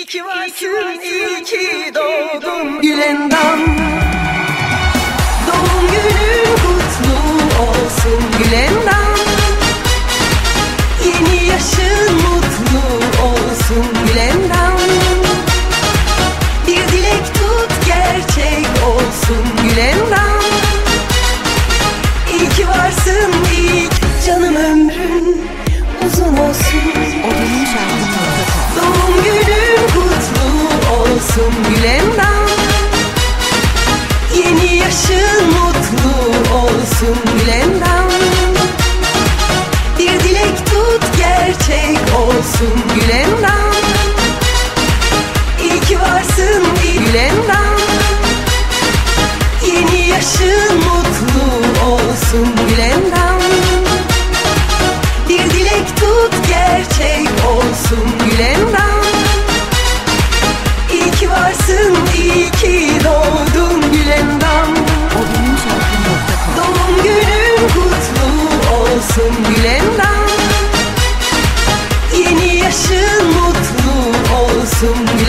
İyi ki varsın, iyi ki doğdun Gülendam. Doğum günün kutlu olsun Gülendam. Yeni yaşın mutlu olsun Gülendam. Bir dilek tut gerçek olsun Gülendam. İyi ki varsın, iyi ki canım ömrün uzun olsun. Doğum günün kutlu olsun Gülendam. Yeni yaşın mutlu olsun Gülendam. Bir dilek tut gerçek olsun Gülendam. İyi ki varsın Gülendam. Yeni yaşın mutlu olsun Gülendam. Bir dilek tut gerçek olsun Gülendam. İyi ki varsın, iyi ki doğdun Gülendam. Doğum günün kutlu olsun Gülendam. Yeni yaşın mutlu olsun Gülendam.